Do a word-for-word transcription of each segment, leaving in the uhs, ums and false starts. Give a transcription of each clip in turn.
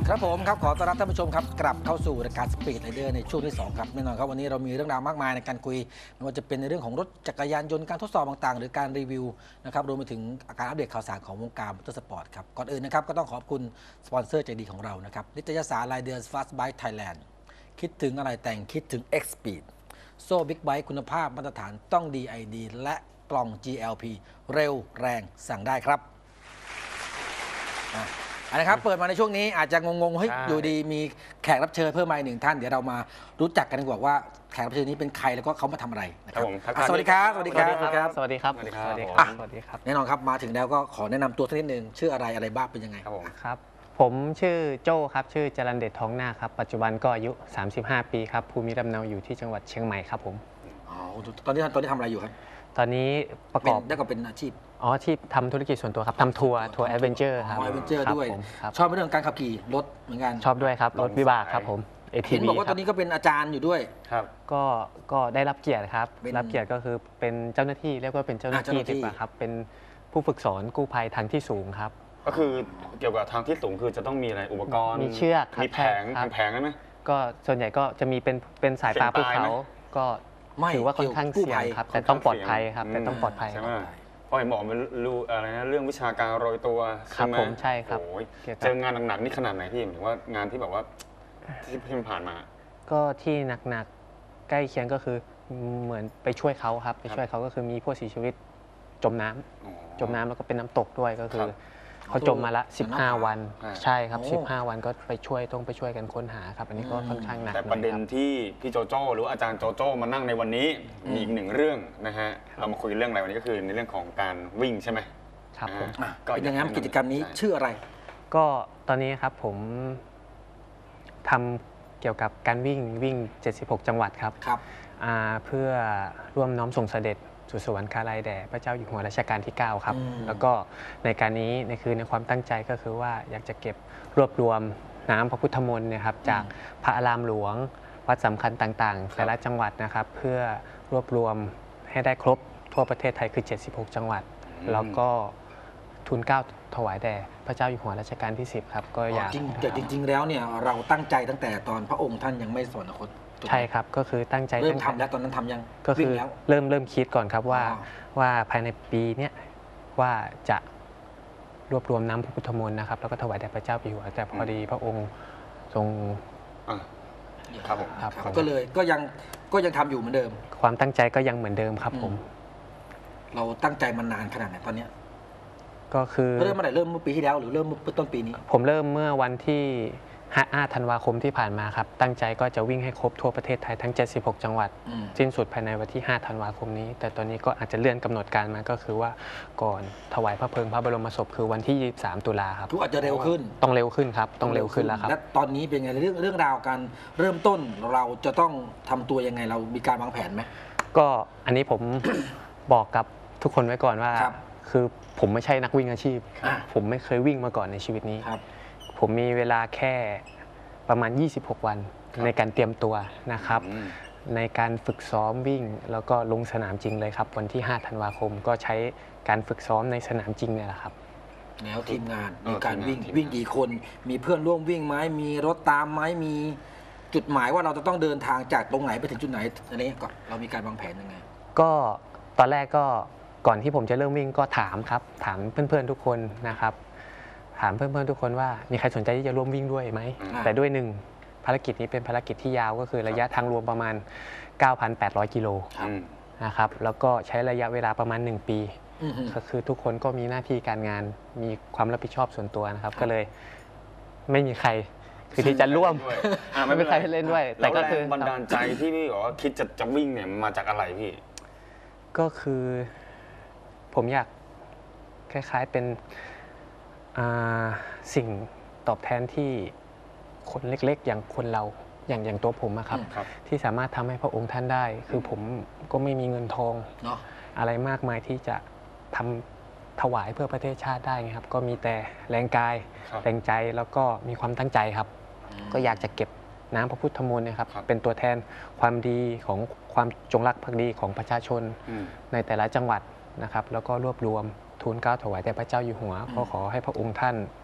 ครับผมครับขอต้อนรับท่านผู้ชมครับกลับเข้าสู่รายการสปีดไรเดอร์ในช่วงที่สองครับแน่นอนครับวันนี้เรามีเรื่องราวมากมายในการคุยไม่ว่าจะเป็นในเรื่องของรถจักรยานยนต์การทดสอบต่างๆหรือการรีวิวนะครับรวมไปถึงการอัปเดตข่าวสารของวงการมอเตอร์สปอร์ตครับก่อนอื่นนะครับก็ต้องขอบคุณสปอนเซอร์ใจดีของเรานะครับนิตยสารรายเดือน Fast Bike Thailand คิดถึงอะไรแต่งคิดถึง X Speed โซ่บิ๊กไบค์คุณภาพมาตรฐานต้อง ดี ไอ ดี และกล่อง จี แอล พี เร็วแรงสั่งได้ครับอันนะครับเปิดมาในช่วงนี้อาจจะงงๆเฮ้ยอยู่ดีมีแขกรับเชิญเพิ่มมาหนึ่งท่านเดี๋ยวเรามารู้จักกันดีกว่าว่าแขกรับเชิญนี้เป็นใครแล้วก็เขามาทำอะไรนะครับสวัสดีครับสวัสดีครับสวัสดีครับสวัสดีครับสวัสดีครับสวัสดีครับแน่นอนครับมาถึงแล้วก็ขอแนะนำตัวสักนิดนึงชื่ออะไรอะไรบ้างเป็นยังไงครับผมครับผมชื่อโจ้ครับชื่อจรัญเดชทองหน้าครับปัจจุบันก็อายุสามสิบห้าปีครับภูมิลำเนาอยู่ที่จังหวัดเชียงใหม่ครับผมอ๋อตอนนี้ตอนนี้ทำอะไรอยู่ครับตอนนี้ประกอบได้ก็เป็นอาชีพอ๋อที่ทำธุรกิจส่วนตัวครับทำทัวร์ทัวร์แอดเวนเจอร์ครับแอดเวนเจอร์ด้วยครับชอบเรื่องการขับขี่รถเหมือนกันชอบด้วยครับรถวิบากครับผม เอ ทีเห็นวีบอกว่าตอนนี้ก็เป็นอาจารย์อยู่ด้วยครับก็ก็ได้รับเกียรติครับเป็นรับเกียรติก็คือเป็นเจ้าหน้าที่เรียกว่าเป็นเจ้าหน้าอ่าเจ้าหที่น้าที่ดีกว่าครับเป็นผู้ฝึกสอนกู้ภัยทางที่สูงครับก็คือเกี่ยวกับทางที่สูงคือจะต้องมีอะไรอุปกรณ์มีเชือกครับมีแผงครับแผงๆไหมก็ส่วนใหญ่ก็จะมีเป็นเป็นสายฟ้าเสี่ภูยงตายไหมเขาก็ถือว่าค่อนข้างเสี่ยงครับแต่ต้องปลอดภัยครับแต่ต้องปลอดภัยใช่ไหมเพราะเห็นบอกมันรู้อะไรนะเรื่องวิชาการโรยตัวครัใช่บไหมผมใช่ครับโอ้ยเกี่ยวกับเจองานหนักๆนี่ขนาดไหนพี่หมายถึงว่างานที่แบบว่าที่ที่ผ่านมาก็ที่หนักๆใกล้เคียงก็คือเหมือนไปช่วยเขาครับไปช่วยเขาก็คือมีผู้เสียชีวิตจมน้ำอ๋อจมน้ำแล้วก็เป็นน้ำตกด้วยก็คืครัอบ เขาจมมาละสิบห้าวันอ่าใช่ครับโอ้สิบห้าวันก็ไปช่วยต้องไปช่วยกันค้นหาครับอันนี้ก็ค่อนข้างหนักแต่หปน่อระยเด็นครับที่พี่โจโจ้หรือว่าอาจารย์โจโจ้มานั่งในวันนี้มีอีกหนึ่งเรื่องนะฮะเรามาคุยเรื่องอะไรวันนี้ก็คือในเรื่องของการวิ่งใช่ไหมครับผมอ่ะเป็นยังไงกิจกรรมนี้ชื่ออะไรก็ตอนนี้ครับผมทำเกี่ยวกับการวิ่งวิ่งเจ็ดสิบหกจังหวัดครับครับอ่าเพื่อร่วมน้อมส่งเสด็จสู่สวรรคาลัยแด่พระเจ้าอยู่หัวรัชกาลที่ เก้า ครับอืมแล้วก็ในการนี้ในคือในความตั้งใจก็คือว่าอยากจะเก็บรวบรวมน้ำพระพุทธมนต์เนี่ยครับจากพระอารามหลวงวัดสำคัญต่างๆ แต่ละจังหวัดนะครับเพื่อรวบรวมให้ได้ครบทั่วประเทศไทยคือ เจ็ดสิบหก จังหวัด แล้วก็ทูลเกล้าถวายแด่พระเจ้าอยู่หัวรัชกาลที่ สิบ ครับก็อยากจริงแต่จริง ๆ แล้วเนี่ยเราตั้งใจตั้งแต่ตอนพระองค์ท่านยังไม่สวรรคตถูกไหมใช่ครับก็คือตั้งใจเริ่มตั้งทำแล้วตอนนั้นทำยังก็คืวิ่องแล้วเริ่มเริ่มคิดก่อนครับว่าอ๋อว่าภายในปีเนี้ยว่าจะรวบรวมน้ำพระพุทธมนต์นะครับแล้วก็ถวายแด่พระเจ้าอยู่หัวแต่พอดีพระองค์ทรงอ่ะครับผมครับก็เลยก็ยังก็ยังทำอยู่เหมือนเดิมความตั้งใจก็ยังเหมือนเดิมครับผมเราตั้งใจมานานขนาดไหนตอนเนี้ยก็คือเริ่มเมื่อไหร่เริ่มเมื่อปีที่แล้วหรือเริ่มเมื่อต้นปีนี้ผมเริ่มเมื่อวันที่ห้าธันวาคมที่ผ่านมาครับตั้งใจก็จะวิ่งให้ครบทั่วประเทศไทยทั้งเจ็ดสิบหกจังหวัดอืมสิ้นสุดภายในวันที่ห้าธันวาคมนี้ แต่ตอนนี้ก็อาจจะเลื่อนกำหนดการมาก็คือว่าก่อนถวายพระเพลิงพระบรมศพคือวันที่ยี่สิบสามตุลาครับทุกอาจจะเร็วขึ้นต้องเร็วขึ้นครับต้องเร็วขึ้นแล้วครับและตอนนี้เป็นไงเรื่องเรื่องราวการเริ่มต้นเราจะต้องทำตัวยังไงเรามีการวางแผนไหมก็อันนี้ผม บอกกับทุกคนไว้ก่อนว่าครับคือผมไม่ใช่นักวิ่งอาชีพอ่ะผมไม่เคยวิ่งมาก่อนในชีวิตนี้ครับผมมีเวลาแค่ประมาณยี่สิบหกวันในการเตรียมตัวนะครับอืมในการฝึกซ้อมวิ่ง แล้วก็ลงสนามจริงเลยครับ วันที่ห้าธันวาคมก็ใช้การฝึกซ้อมในสนามจริงเนี่ยแหละครับแล้วทีมงานเอในอการทีมงานวิ่งทีมงานวิ่งกี่คน มีเพื่อนร่วมวิ่งไหมมีรถตามไหมมีจุดหมายว่าเราจะต้องเดินทางจากตรงไหนไปถึงจุดไหนอะไรเงี้ยก่อนเรามีการวางแผนยังไงก็ตอนแรกก็ก่อนที่ผมจะเริ่มวิ่งก็ถามครับถามเพื่อนๆทุกคนนะครับ ถามเพื่อนๆทุกคนว่ามีใครสนใจที่จะร่วมวิ่งด้วยไหมอ่าแต่ด้วยหนึ่งภารกิจนี้เป็นภารกิจที่ยาวก็คือระยะทางรวมประมาณ เก้าพันแปดร้อย กิโลครับอืมนะครับแล้วก็ใช้ระยะเวลาประมาณ หนึ่ง ปีอือฮึก็คือทุกคนก็มีหน้าที่การงานมีความรับผิดชอบส่วนตัวนะครับ ก็เลยไม่มีใครคือที่จะร่วมด้วยอ่ะไม่มีใครเล่นด้วย แต่แต่ก็ก็คืคือ อบันดาลใจที่พี่บอกว่าคิดจะจะวิ่งเนี่ยมันมาจากอะไรพี่ก็คือผมอยากคล้ายๆเป็นอ่าสิ่งตอบแทนที่คนเล็กๆ อย่างคนเราอย่างอย่างตัวผมอะครับอืมครับที่สามารถทำให้พระองค์ท่านได้ คือผมก็ไม่มีเงินทองเนาะอะไรมากมายที่จะทำถวายเพื่อประเทศชาติได้ไงครับ ก็มีแต่แรงกายครับแรงใจแล้วก็มีความตั้งใจครับ ก็อยากจะเก็บน้ำพระพุทธมนต์เนะครับครับเป็นตัวแทนความดีของความจงรักภักดีของประชาชนอืมในแต่ละจังหวัดนะครับ แล้วก็รวบรวมทูลเกล้าถวายแด่พระเจ้าอยู่หัวก็ขอให้พระองค์ท่าน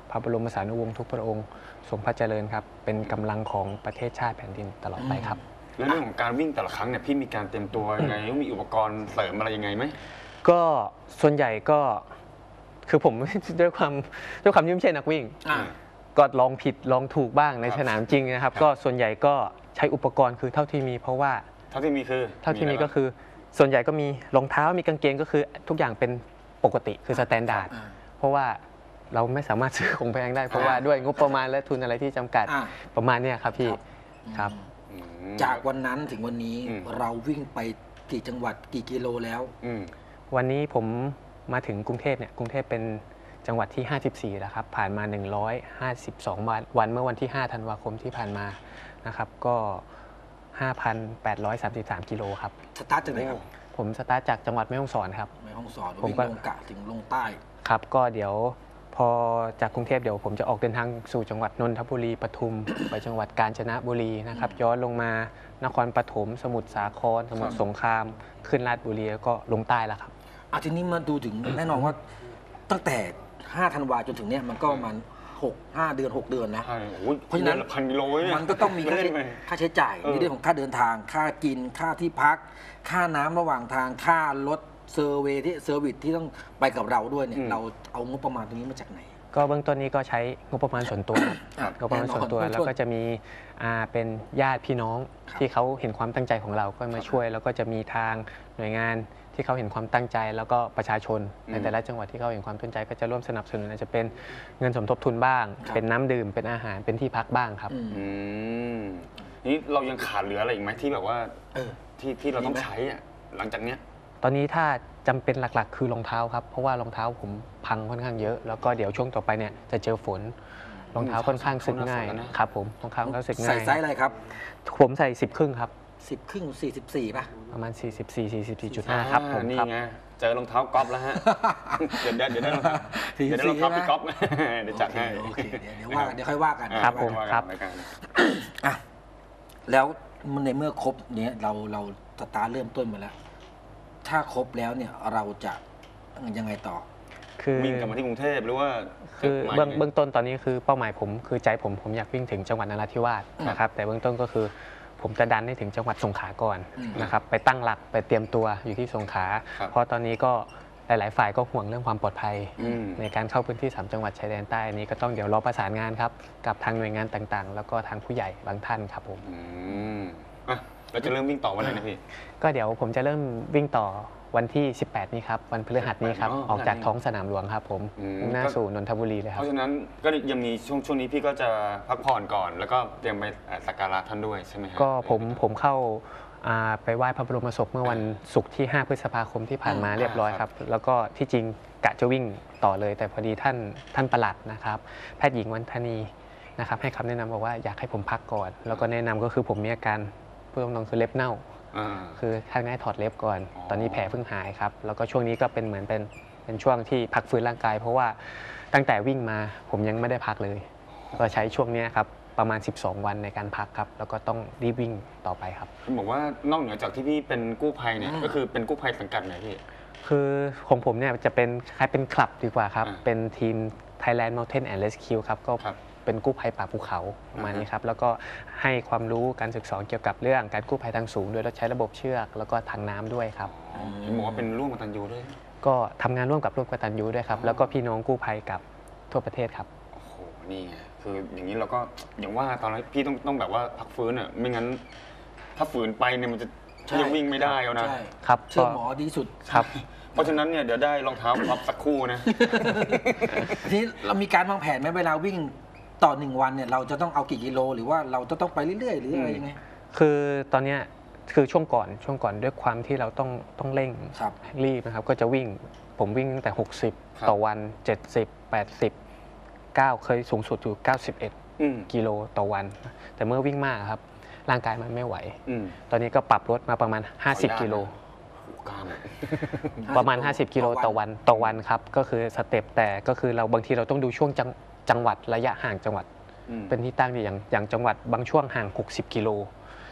พระบรมสารีวงศ์ทุกพระองค์ทรงพระเจริญครับเป็นกำลังของประเทศชาติแผ่นดินตลอดไปครับแล้วเรื่องของการวิ่งแต่ละครั้งเนี่ยพี่มีการเตรียมตัวยังไงมีอุปกรณ์เสริมอะไรยังไงไหมก็ส่วนใหญ่ก็คือผม ด้วยความด้วยความที่ไม่ใช่นักวิ่งอ่าก็ลองผิดลองถูกบ้างในครับสนามจริงนะครับครับก็ส่วนใหญ่ก็ใช้อุปกรณ์คือเท่าที่มี เพราะว่าเท่าที่มีคือเท่าที่มีอะไรก็บ้างคือส่วนใหญ่ก็มีรองเท้ามีกางเกงก็คือทุกอย่างเป็นปกติคือสแตนดาร์ดอ่าเพราะว่าเราไม่สามารถซื้อของแพงได้ เพราะว่าด้วยงบประมาณและทุนอะไรที่จำกัดอ่าประมาณเนี้ยครับพี่ครับอืมจากวันนั้นถึงวันนี้อืมเราวิ่งไปกี่จังหวัดกี่กิโลแล้วอืมวันนี้ผมมาถึงกรุงเทพเนี่ยกรุงเทพเป็นจังหวัดที่ ห้าสิบสี่ แล้วครับผ่านมา หนึ่งร้อยห้าสิบสอง วันวันเมื่อวันที่ ห้า ธันวาคมที่ผ่านมานะครับก็ ห้าพันแปดร้อยสามสิบสาม กิโลครับสตาร์ทจากไหนครับผมสตาร์ทจากจังหวัดแม่ฮ่องสอนครับแม่ห้องสอนผมวิ่งก็ลงกะถึงลงใต้ครับก็เดี๋ยวพอจากกรุงเทพเดี๋ยวผมจะออกเดินทางสู่จังหวัดนนทบุรีปทุม ไปจังหวัดกาญจนบุรีนะครับย้อนลงมานครปฐมสมุทรสาครสมุทรสงคราม ขึ้นราชบุรีแล้วก็ลงใต้แล้วครับอ่ะทีนี้มาดูถึง แน่นอนว่าตั้งแต่ ห้า ธันวาจนถึงเนี้ยมันก็ประมันหก ห้า เดือน หก เดือนนะใช่โอ้ยเพราะฉะนั้นดือลพันกิโลเนี่ยมันก็ต้องมีไเล่นไปค่าใช้จ่ายเออในเรื่องของค่าเดินทาง ค่ากิน ค่าที่พัก ค่าน้ำระหว่างทาง ค่ารถเซอร์เวย์ที่เซอร์วิสที่ต้องไปกับเราด้วยเนี่ย เราเอางบประมาณตรงนี้มาจากไหนก็เบื้องต้นนี้ก็ใช้งบประมาณส่วนตัวครับครับงบประมาณส่วนตัวแน่นอนแล้วก็จะมีอ่าเป็นญาติพี่น้องครับที่เขาเห็นความตั้งใจของเราก็มาช่วย แล้วก็จะมีทางหน่วยงานที่เขาเห็นความตั้งใจ แล้วก็ประชาชนในแต่ละจังหวัดที่เขาเห็นความตั้งใจก็จะร่วมสนับสนุนอาจจะเป็นเงินสมทบทุนบ้างครับเป็นน้ำดื่มเป็นอาหารเป็นที่พักบ้างครับอืมอืมนี่เรายังขาดเหลืออะไรอีกไหมที่แบบว่าเออที่ที่เราต้องมีไหมใช้อะหลังจากเนี้ยตอนนี้ถ้าจำเป็นหลักๆ คือรองเท้าครับเพราะว่ารองเท้าผมพังค่อนข้างเยอะ แล้วก็เดี๋ยวช่วงต่อไปเนี่ยจะเจอฝนรองเท้าค่อนข้างสึกง่ายเข้าหน้าฝนแล้วนะครับผมรองเท้าก็สึกง่ายใส่ไซส์อะไรครับผมใส่สิบครึ่งครับสิบครึ่งสี่สิบสี่ป่ะประมาณ สี่สิบสี่ สี่สิบสี่จุดห้า ครับผมอ่านี่ครับไงเจอรองเท้ากอล์ฟแล้วฮะ เดี๋ยวได้เดี๋ยวได้รองเท้าสี่สิเดี๋ยวบได้สี่รองเท้าใช่ไหมพี่กอล์ฟ เดี๋ยวจัดให้โอเคโอเคเดี๋ยวเดี๋ยวว่ากันเดี๋ยวค่อยว่ากันครับผมว่ากันครับว่ากันอ่ะแล้วมันในเมื่อครบเนี้ยเราเราสตาร์ทเริ่มต้นมาแล้ว ถ้าครบแล้วเนี่ยเราจะยังไงต่อคือวิ่งกลับมาที่กรุงเทพหรือว่าคือมาเบื้องยังไงเบื้องต้นตอนนี้คือเป้าหมายผมคือใจผมผมอยากวิ่งถึงจังหวัดนราธิวาสนะครับแต่เบื้องต้นก็คือผมจะดันให้ถึงจังหวัดสงขลาก่อนอืมนะครับไปตั้งหลักไปเตรียมตัวอยู่ที่สงขลาครับเพราะตอนนี้ก็หลาย ๆ ฝ่ายก็ห่วงเรื่องความปลอดภัยอืมในการเข้าพื้นที่สามจังหวัดชายแดนใต้อันนี้ก็ต้องเดี๋ยวรอประสานงานครับกับทางหน่วยงานต่างๆ แล้วก็ทางผู้ใหญ่บางท่านครับผมอืมอ่ะเราจะเริ่มวิ่งต่อวันไหนนะพี่ก็เดี๋ยวผมจะเริ่มวิ่งต่อวันที่ สิบแปด นี้ครับวันพฤหัสนี้ครับอ๋อออกจากท้องสนามหลวงครับผมอืมมุ่งหน้าสู่นนทบุรีเลยคเพรับราะฉะนั้นก็ยังมีช่วงช่วงนี้พี่ก็จะพักผ่อนก่อน แล้วก็เตรียมไปอ่าสักการะท่านด้วยใช่ไหมฮะก็ผมผมเข้าอ่าไปไหว้พระบรมศพเมื่อวันศุกร์ที่ ห้า พฤษภาคมที่ผ่านมาอ่าเรียบร้อยครับ แล้วก็ที่จริงกะจะวิ่งต่อเลย แต่พอดีท่านท่านปลัดนะครับแพทย์หญิงวันธนีนะครับให้คำแนะนำบอกว่าอยากให้ผมพักก่อน แล้วก็แนะนำก็คือผมมีอาการพูดตรงๆคือเล็บเน่าอ่าคือท่านให้ถอดเล็บก่อนอ๋อตอนนี้แผลเพิ่งหายครับ แล้วก็ช่วงนี้ก็เป็นเหมือนเป็นเป็นช่วงที่พักฟื้นร่างกาย เพราะว่าตั้งแต่วิ่งมาผมยังไม่ได้พักเลย ก็ใช้ช่วงเนี้ยครับประมาณ สิบสอง วันในการพักครับ แล้วก็ต้องรีบวิ่งต่อไปครับคุณบอกว่านอกเหนือจากที่พี่เป็นกู้ภัยเนี่ยอืมก็คือเป็นกู้ภัยสังกัดไหนพี่คือของผมเนี่ยจะเป็นคล้ายเป็นคลับดีกว่าครับอ่าเป็นทีม Thailand Mountain and Rescue ครับ ก็ครับเป็นกู้ภัยป่าภูเขาประมาณนี้ครับ แล้วก็ให้ความรู้การศึกษาเกี่ยวกับเรื่องการกู้ภัยทางสูง โดยเราใช้ระบบเชือกแล้วก็ทางน้ำด้วยครับอ๋อเห็นบอกว่าเป็นร่วมกตัญญูด้วยก็ทำงานร่วมกับร่วมกตัญญูด้วยครับ แล้วก็พี่น้องกู้ภัยกับทั่วประเทศครับโอ้โห นี่ไง คืออย่างนี้เราก็อย่างว่าตอนนั้นพี่ต้องต้องแบบว่าพักฟื้นอ่ะ ไม่งั้น ถ้าฝืนไปเนี่ยมันจะใช่ยังวิ่งไม่ได้แล้วนะใช่ครับเชื่อก็หมอดีสุดครับเพราะฉะนั้นเนี่ยเดี๋ยวได้รองเท้าพับสักคู่นะทีนี้เรามีการวางแผนไหมเวลาวิ่งต่อหนึ่งวันเนี่ยเราจะต้องเอากี่กิโล หรือว่าเราจะต้องไปเรื่อยๆ หรืออะไรอืมยังไงคือตอนเนี้ยคือช่วงก่อนช่วงก่อนด้วยความที่เราต้องต้องเร่งครับรีบนะครับ ก็จะวิ่งผมวิ่งตั้งแต่ หกสิบครับต่อวัน เจ็ดสิบ แปดสิบ เก้า เคยสูงสุดอยู่ เก้าสิบเอ็ดอืมกิโลต่อวัน แต่เมื่อวิ่งมากครับ ร่างกายมันไม่ไหวอืมตอนนี้ก็ปรับลดมาประมาณ ห้าสิบขออนุญาตกิโลนะ โอ้โหกล้ามอะประมาณ ห้าสิบ กิโลต่อวันต่อวันครับ ก็คือสเต็ปแต่ก็คือเราบางทีเราต้องดูช่วงจังจังหวัดระยะห่างจังหวัดอืมเป็นที่ตั้งดีอย่างอย่างจังหวัดบางช่วงห่าง หกสิบ กิโล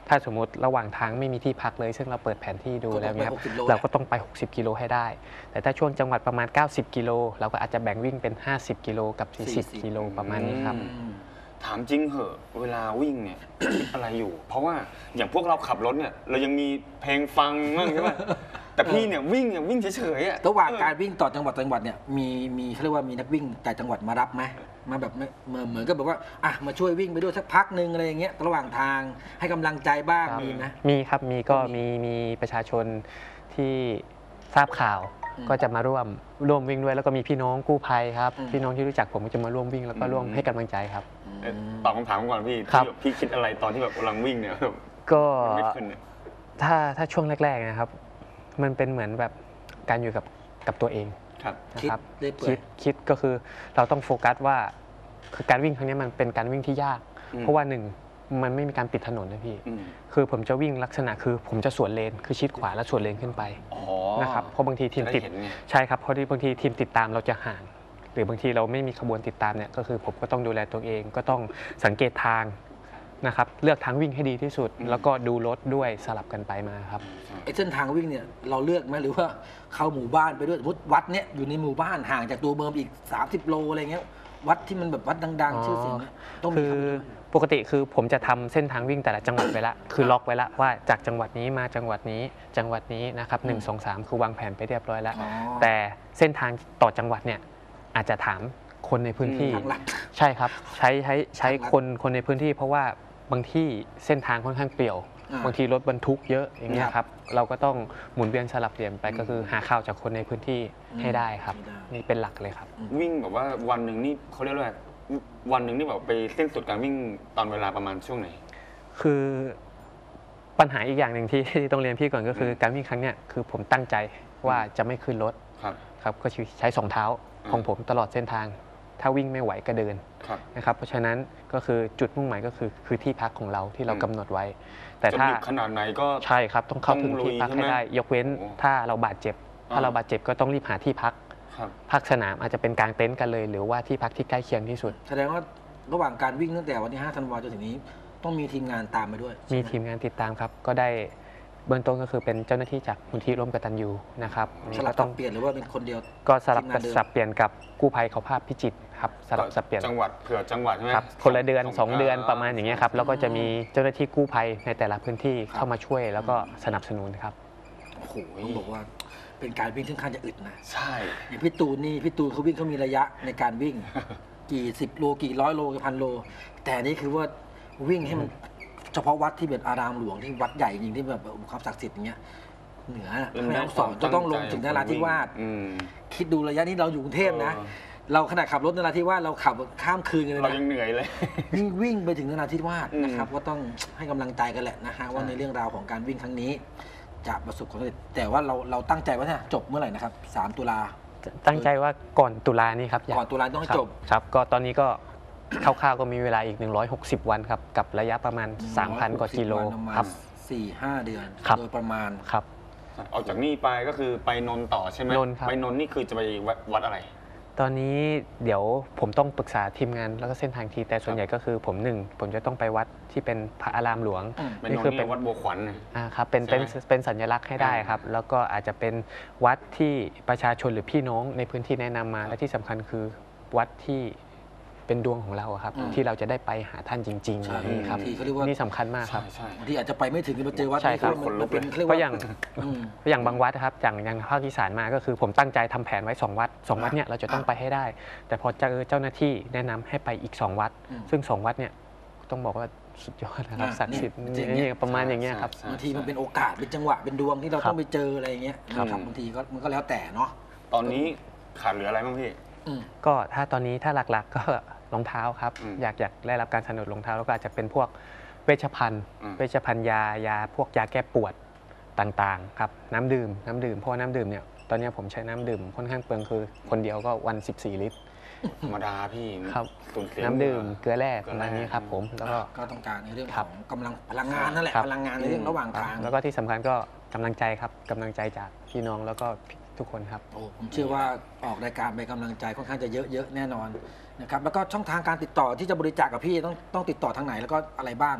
ถ้าสมมติระหว่างทางไม่มีที่พักเลย ซึ่งเราเปิดแผนที่ดูแล้วเนี่ยครับก็ต้องไปหกสิบโลเราก็ต้องไป หกสิบ กิโลให้ได้ แต่ถ้าช่วงจังหวัดประมาณ เก้าสิบ กิโลเราก็อาจจะแบ่งวิ่งเป็น ห้าสิบ กิโลกับ สี่สิบ กิโลประมาณนี้ครับอืมถามจริงเหอะเวลาวิ่งเนี่ย คิดอะไรอยู่ เพราะว่าอย่างพวกเราขับรถเนี่ยเรายังมีเพลงฟังบ้างใช่ไหมแต่พี่เนี่ยวิ่งเนี่ยวิ่งเฉยๆอะระหว่างการวิ่งต่อจังหวัดต่อจังหวัดเนี่ยมีมีเขาเรียกว่ามีนักวิ่งจากจังหวัดมารับไหมมาแบบไม่เหมือนเหมือนก็แบบว่าอ่ะมาช่วยวิ่งไปด้วยสักพักหนึ่งอะไรอย่างเงี้ยระหว่างทางให้กำลังใจบ้างครับมีไหมมีครับ มีก็มีมีประชาชนที่ทราบข่าวอืมก็จะมาร่วมร่วมวิ่งด้วย แล้วก็มีพี่น้องกู้ภัยครับอืมพี่น้องที่รู้จักผมก็จะมาร่วมวิ่งแล้วก็ร่วมให้กำลังใจครับเอ๊ะตอบคำถามก่อนพี่ครับพี่พี่คิดอะไรตอนที่แบบกำลังวิ่งเนี่ยแบบก็มันไม่ขึ้นเนี่ยถ้าถ้าช่วงแรกๆนะครับ มันเป็นเหมือนแบบการอยู่กับกับตัวเองครับนะครับคิดได้เปื่อยคิดคิดก็คือเราต้องโฟกัสว่าคือการวิ่งครั้งนี้มันเป็นการวิ่งที่ยากอืมเพราะว่าหนึ่งมันไม่มีการปิดถนนนะพี่อืมคือผมจะวิ่งลักษณะคือผมจะสวนเลนคือชิดขวาแล้วสวนเลนขึ้นไปอ๋อนะครับเพราะบางทีทีมจะติได้ดเห็นไงใช่ครับเพราะที่บางทีทีมติดตามเราจะห่าง หรือบางทีเราไม่มีขบวนติดตามเนี่ยก็คือผมก็ต้องดูแลตัวเอง ก็ต้องสังเกตทางนะครับเลือกทางวิ่งให้ดีที่สุดอืมแล้วก็ดูรถด้วยสลับกันไปมาครับไอ้เส้นทางวิ่งเนี่ยเราเลือกไหมหรือว่าเข้าหมู่บ้านไปด้วยสมมติวัดเนี่ยอยู่ในหมู่บ้านห่างจากตัวเมืองอีกสามสิบโลอะไรเงี้ยวัดที่มันแบบวัดดังอ๋อๆ ชื่อเสียงเนี่ยต้องมีคือทำด้วยปกติคือผมจะทำเส้นทางวิ่งแต่ละจังหวัดไว้ละคือล็อกไว้ละว่าจากจังหวัดนี้มาจังหวัดนี้จังหวัดนี้นะครับหนึ่งสองสามคือวางแผนไปเรียบร้อยแล้วอ๋อแต่เส้นทางต่อจังหวัดเนี่ยอาจจะถามคนในพื้นที่ทางลัดใช่ครับใช้ใช้ใช้ทางลัดคนคนในพื้นที่ เพราะว่าบางที่เส้นทางค่อนข้างเปลี่ยวอ่าบางทีรถบรรทุกเยอะอย่างเงี้ยครับครับเราก็ต้องหมุนเวียนสลับเปลี่ยนไปอืมก็คือหาข่าวจากคนในพื้นที่อืมให้ได้ครับให้ได้นี่เป็นหลักเลยครับวิ่งแบบว่าวันหนึ่งนี่เขาเรียกว่าอะไรวันหนึ่งนี่แบบไปสิ้นสุดการวิ่งตอนเวลาประมาณช่วงไหนคือปัญหาอีกอย่างหนึ่งที่ ที่ต้องเรียนพี่ก่อนก็คือการวิ่งครั้งเนี้ยคือผมตั้งใจว่าจะไม่ขึ้นรถครับครับก็ใช้สองเท้าอืมของผมตลอดเส้นทาง ถ้าวิ่งไม่ไหวก็เดินครับนะครับเพราะฉะนั้นก็คือจุดมุ่งหมายก็คือคือที่พักของเราที่เราอืมกำหนดไว้ แต่จะถ้าดึกขนาดไหนก็ใช่ครับต้องเข้าถึงต้องลุยที่พักใช่ไหมให้ได้ ยกเว้นโอ้ถ้าเราบาดเจ็บ ถ้าอ่าเราบาดเจ็บก็ต้องรีบหาที่พักครับพักสนามอาจจะเป็นกลางเต็นท์กันเลย หรือว่าที่พักที่ใกล้เคียงที่สุดแสดงว่าระหว่างการวิ่งตั้งแต่วันที่ห้าธันวาจนถึงนี้ ต้องมีทีมงานตามไปด้วยมีใช่ไหทีมงานติดตามครับ ก็ได้เบื้องต้นก็คือเป็นเจ้าหน้าที่จากมูลที่ร่วมกตัญญูนะครับนี่สลัก็บต้ต้ออง งเปลี่ยนหรือว่าเป็นคนเดียวก็สลับทีมงานเดิมสับเปลี่ยนกับกู้ภัยเขาภาพพิจิตรครับสลับสับเปลี่ยนจังหวัดเผื่อจังหวัดใช่ไหมครับคนละเดือนขสองเดือนาประมาณอย่างเงี้ยครับแล้วก็จะมีเจ้าหน้าที่กู้ภัยในแต่ละพื้นที่ครับเข้ามาช่วยแล้วก็สนับสนุนครับโอ้โหต้องบอกว่าเป็นการวิ่งที่ค่อนข้างจะอึดนะใช่อย่างพี่ตูนนี่พี่ตูนเขาวิ่งเขามีระยะในการวิ่ง กี่สิบโลกี่ร้อยโลกี่พันโล แต่อันนี่คือว่าวิ่งให้มันเฉพาะวัดที่เป็นอารามหลวงที่วัดใหญ่จริงที่แบบความศักดิ์สิทธิ์อย่างเงี้ยเหนือเป็นแม่ได้ฮ่องสอนจะต้องลงถึงนราธิวาสอืมคิดดูระยะนี้เราอยู่กรุงเทพนะเออเราขนาดขับรถนราธิวาสเราขับข้ามคืนกันเลยเรานะยังเหนื่อยเลยยิ่งวิ่งไปถึงนราธิวาสอืมนะครับก็ต้องให้กำลังใจกันแหละนะฮะว่าในเรื่องราวของการวิ่งครั้งนี้ จะประสบความสำเร็จแต่ว่าเราเราตั้งใจว่าเนี่ยจบเมื่อไหร่นะครับสามตุลาตั้งใจว่าก่อนตุลานี้ครับยาก่อนตุลาต้องให้ครับจบครับก็ตอนนี้ก็ คร่าวๆก็มีเวลาอีกหนึ่งร้อยหกสิบวันครับกับระยะประมาณ สามพัน กว่ากิโลประมาณครับสี่ห้าเดือนครับโดยประมาณครับออกจากนี่ไปก็คือไปนนท์ต่อใช่ไหมนนท์ครับไปนนท์นี่คือจะไปวัดวัดอะไรตอนนี้เดี๋ยวผมต้องปรึกษาทีมงานแล้วก็เส้นทางทีแต่ส่วนใหญ่ก็คือผมหนึ่งผมจะต้องไปวัดที่เป็นพระอารามหลวงอืมไปนนท์นี่วัดบัวขวัญน่ะอ่าครับเป็นใช่เป็นไหมเป็นสัญลักษณ์ให้ได้ครับ แล้วก็อาจจะเป็นวัดที่ประชาชนหรือพี่น้องในพื้นที่แนะนำมา และที่สำคัญคือวัดที่เป็นดวงของเราอะครับอืมที่เราจะได้ไปหาท่านจริงใช่ๆนี่ครับที่เขาเรียกว่านี่สำคัญมากคใช่รับใช่บางทีอาจจะไปไม่ถึงมาเจอวัดใช่ครับนี้มันมันเป็นเรียกเพว่าราะอย่างอืมอย่างบางวัดนะครับอย่างอย่างภาคอีสานมาก็คือผมตั้งใจทำแผนไว้สองวัดสองวัดเนี่ยเราจะต้องไปให้ได้ แต่พอเจอเจ้าหน้าที่แนะนำให้ไปอีกสองวัดอืมซึ่งสองวัดเนี่ยต้องบอกว่าสุดยอดนะครับอ่าศักดิ์สิทธิ์เนี่ยนี่ประมาณอย่างเงี้ยครับใช่บางทีมันเป็นโอกาสเป็นจังหวะเป็นดวงที่เราครับต้องไปเจออะไรอย่างเงี้ยครับนะครับบางทีก็มันก็แล้วแต่เนาะตอนนี้ขาดเหลืออะไรบ้างพี่อืมก็ถ้าตอนนี้ถ้าหลักๆก็ รองเท้าครับอืมอยากอยากได้รับการสนับสนุนรองเท้าแล้วก็อาจจะเป็นพวกเวชภัณฑ์อืมเวชภัณฑ์ยายาพวกยาแก้ปวดต่างๆครับน้ำดื่มน้ำดื่มเพราะว่าน้ำดื่มเนี่ยตอนนี้ผมใช้น้ำดื่มค่อนข้างเปลืองคือคนเดียวก็วันสิบสี่ลิตรธรรมดาพี่ครับสูญเสียน้ำดื่มเกลือแร่เกลืปอระแร่มาณนี้ครับผมแล้วก็ก็ต้องการในเรื่องคขรัอบ งกำลังพลังงานนั่นแหละครับพลังงานในเรื่องระหว่างทางแล้วก็ที่สำคัญก็กำลังใจครับกำลังใจจากพี่น้องแล้วก็ทุกคนครับโอ้ผมเชื่อว่าออกรายการไปกำลังใจค่อนข้างจะเยอะๆแน่นอนนะครับแล้วก็ช่องทางการติดต่อที่จะบริจาคกับพี่ต้องต้องติดต่อทางไหนแล้วก็อะไรบ้างอะก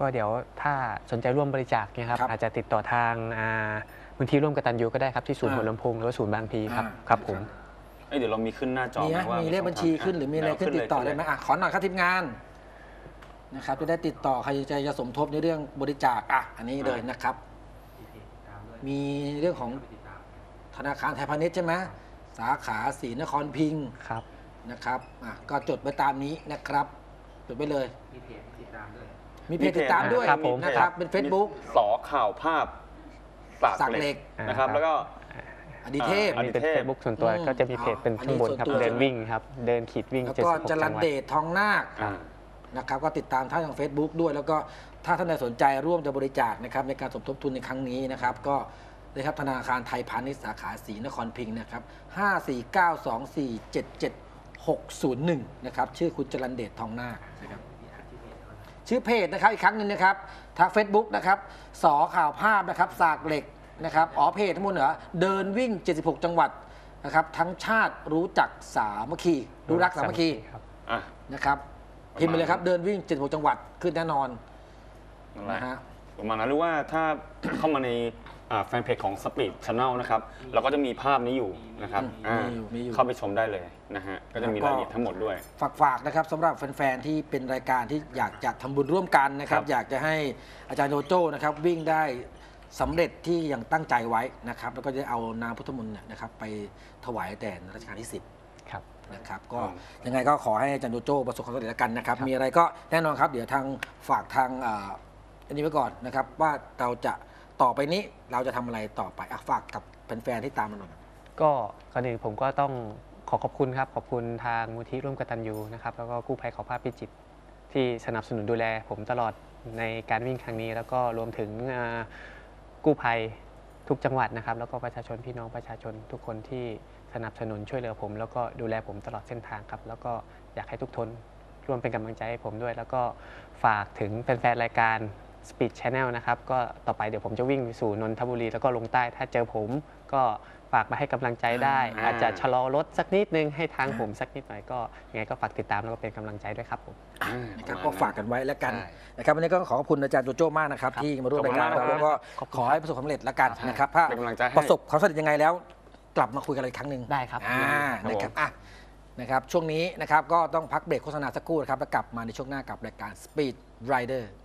ก็เดี๋ยวถ้าสนใจร่วมบริจาคเนี่ยครับครับอาจจะติดต่อทางอ่ามูลที่ร่วมกตัญญูก็ได้ครับที่ศูนย์อ่าหัวลำโพงหรือว่าศูนย์บางพลีครับอ่าครับผมเอ้ยเดี๋ยวเรามีขึ้นหน้าจอมีไหไหมมว่ามีเลขบัญชีขึ้นหรือมีอะไรขึ้นติดต่อได้ไหมอ่ะขอหน่อยครับทีมงานนะครับจะได้ติดต่อใครจะจะสมทบในเรื่องบริจาคอ่ะอันนี้เลยนะครับ มีเรื่องของธนาคารไทยพาณิชย์ใช่ไหมสาขาศรีนครพิงค์ครับนะครับอ่ะก็จดไว้ตามนี้นะครับจดไว้เลย มีเพจติดตามด้วยครับผมนะครับเป็น Facebook สอข่าวภาพสัสักกเหเหล็ล็กกนะครับ แล้วก็อดีเทพอ่าอันนี้เป็น Facebook ส่วนตัวอืมก็จะมีเพจเป็นข้างบนครับอันนี้ส่วนตัวเดินวิ่งครับเดินขีดวิ่งแล้วเจ็ดก็สิบหกจจัรังนหวัดเดชทองนาคอ่านะครับก็ติดตามท่านทาง Facebook ด้วย แล้วก็ถ้าท่านใดสนใจร่วมจะบริจาคนะครับในการสมทบทุนในครั้งนี้นะครับก็ได้ครับธนาคารไทยพาณิชย์สาขาศรีนครพิงค์นะครับห้า สี่ เก้า สอง สี่ เจ็ด เจ็ด หก ศูนย์ หนึ่งนะครับชื่อคุณจรันเดชทองนาคนะครับชื่อเพจนะครับอีกครั้งหนึ่งนะครับทาง Facebook นะครับสอข่าวภาพนะครับสากเหล็กนะครับอ๋อเพจทั้งหมดเหนือเดินวิ่งเจ็ดสิบหกจังหวัดนะครับทั้งชาติรู้จักสามัคคีรู้รักสามัคคีครับอ่ะนะครับพิมพ์ไปเลยครับเดินวิ่งเจ็ดสิบหกจังหวัดขึ้นแน่นอนนั่นแหละนะฮะประมาณนั้นหรือว่าถ้า เข้ามาในอ่าแฟนเพจของ Speed Channel นะครับเราก็จะมีภาพนี้อยู่นะครับอืมอ่ามีอยู่มีอยู่เข้าไปชมได้เลยนะฮะก็จะมีรายละเอียดทั้งหมดด้วยฝากฝากนะครับสำหรับแฟนๆที่เป็นรายการที่อยากจะทำบุญร่วมกันนะครับครับอยากจะให้อาจารย์โจโจ้นะครับวิ่งได้สำเร็จที่ยังตั้งใจไว้นะครับแล้วก็จะเอาน้ำพุทธมนต์เนี่ยนะครับไปถวายแต่รัชกาลที่สิบครับนะครับก็อืมยังไงก็ขอให้อาจารย์โจโจ้ประสบความสำเร็จแล้วกันนะครับครับมีอะไรก็แน่นอนครับ เดี๋ยวทางฝากทางอ่าอันนี้ไว้ก่อนนะครับว่าเราจะต่อไปนี้เราจะทำอะไรต่อไปอ่ะฝากกับแฟนๆที่ตามมาหน่อยก็ก่อนอื่นผมก็ต้องขอขอบคุณครับขอบคุณทางมูลที่ร่วมกตัญญูนะครับแล้วก็กู้ภัยเขาภาพพิจิตรที่สนับสนุนดูแลผมตลอดในการวิ่งครั้งนี้ แล้วก็รวมถึงอ่ากู้ภัยทุกจังหวัดนะครับแล้วก็ประชาชนพี่น้องประชาชนทุกคนที่สนับสนุนช่วยเหลือผม แล้วก็ดูแลผมตลอดเส้นทางครับแล้วก็อยากให้ทุกคนร่วมเป็นกำลังใจให้ผมด้วย แล้วก็ฝากถึงแฟนๆรายการ Speed Channel นะครับก็ต่อไปเดี๋ยวผมจะวิ่งไปสู่นนทบุรีแล้วก็ลงใต้ถ้าเจอผมก็ฝากมาให้กำลังใจได้อ่าอาจจะชะลอรถสักนิดนึงให้ทางผมสักนิดหน่อยก็ยังไงก็ฝากติดตามแล้วก็เป็นกำลังใจด้วยครับผมอ่านะครับประก็มณฝากกันไว้แล้วกันใช่นะครับวันนี้ก็ขอขอบคุณอาจารย์โจโจ้มากนะครับที่มาร่วมรายการขอบคุณมากเราแล้วก็ขอบคุณขอให้ประสบความสำเร็จแล้วกันใช่นะครับถ้าเป็นกำลังใจให้ประสบความสำเร็จยังไงแล้ว กลับมาคุยกันอีกครั้งหนึ่งได้ครับอ่าครับนะครับผมอ่ะนะครับช่วงนี้นะครับก็ต้องพักเบรกโฆษณาสักครู่นะครับแล้วกลับมาในช่วงหน้ากับรายการ Speed Rider